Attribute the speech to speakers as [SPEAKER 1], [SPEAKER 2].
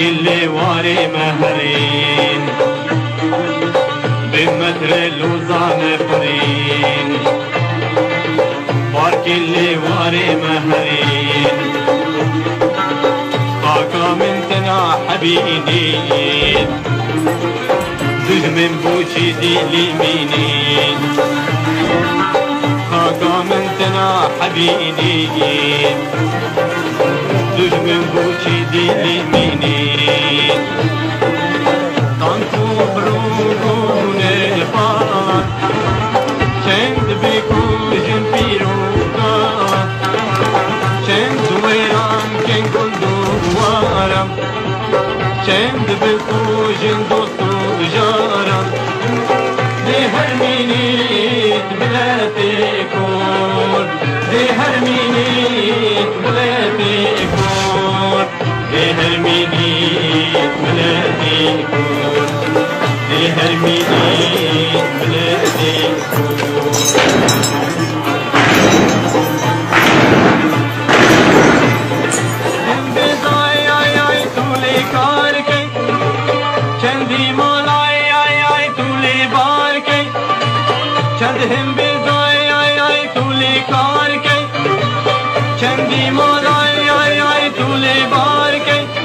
[SPEAKER 1] اللي واري مهرين بمتر اللوزان فرين بارك اللي واري مهرين خاكا من تنا حبينين زج من بوشي دي اليمينين خاكا من تنا حبينين زج من بوشي دي اليمينين طنطو برون الفار شند بكوجن بيروكا شند ويران كن كندو وارم شند بكوجن دوستو جارم دي هرمينيت بلا تكون دي هرمينيت بلا تكون دي هرمينيت بلا تكون دي هرمينيت بلا تكون چند هم